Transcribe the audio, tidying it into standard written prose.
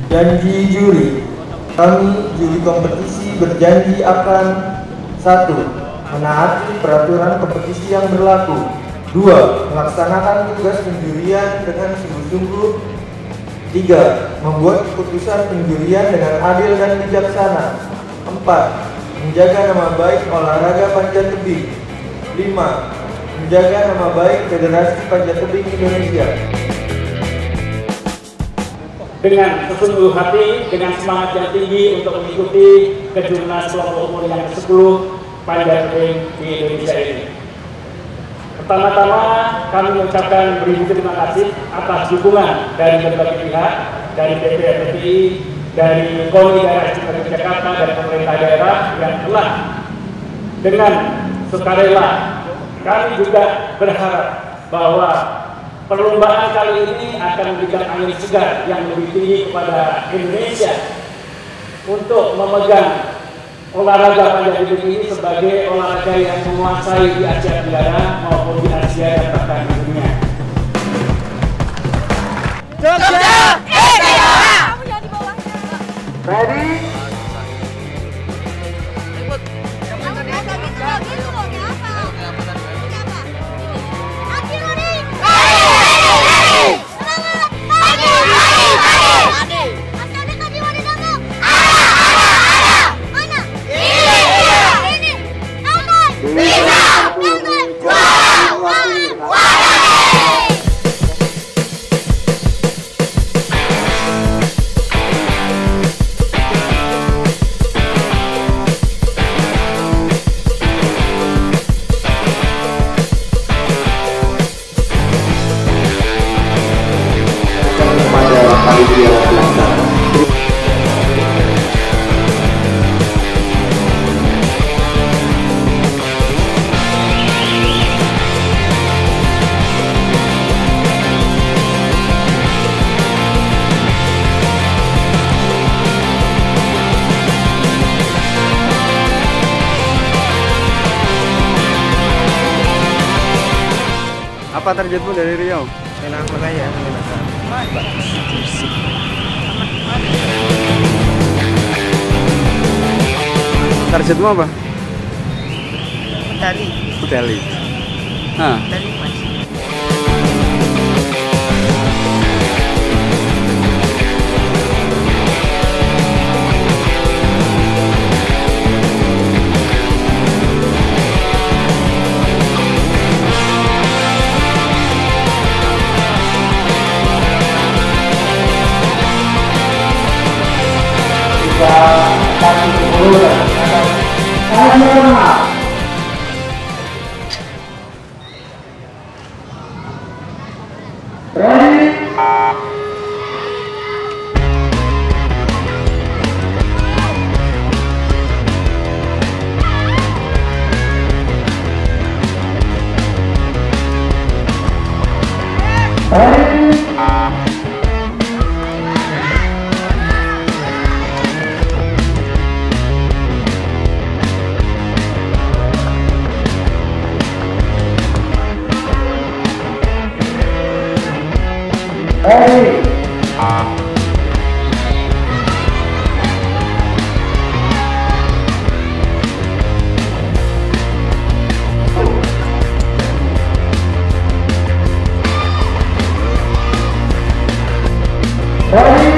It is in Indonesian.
Janji juri. Kami, juri kompetisi, berjanji akan 1. Menaati peraturan kompetisi yang berlaku. 2. Melaksanakan tugas penjurian dengan sungguh-sungguh. 3. Membuat keputusan penjurian dengan adil dan bijaksana. 4. Menjaga nama baik olahraga panjat tebing. 5. Menjaga nama baik Federasi Panjat Tebing Indonesia. Dengan sesungguh hati, dengan semangat yang tinggi untuk mengikuti Kejurnas kelompok umur yang ke-10 panjat tebing di Indonesia ini. Pertama-tama kami mengucapkan beribu terima kasih atas dukungan dari berbagai pihak, dari DPRDPI, dari KONI Daerah Istimewa Jakarta, dan pemerintah daerah yang telah dengan sukarela. Kami juga berharap bahwa perlombaan kali ini akan memberikan angin segar yang lebih tinggi kepada Indonesia untuk memegang olahraga panjat tebing ini sebagai olahraga yang menguasai di Asia Tenggara maupun di Asia dan bahkan di dunia. Jogja, Ready? Apa targetmu dari Riau? Menang ya. Targetmu apa? Medali. Medali. Nah. Medali emas. Ready?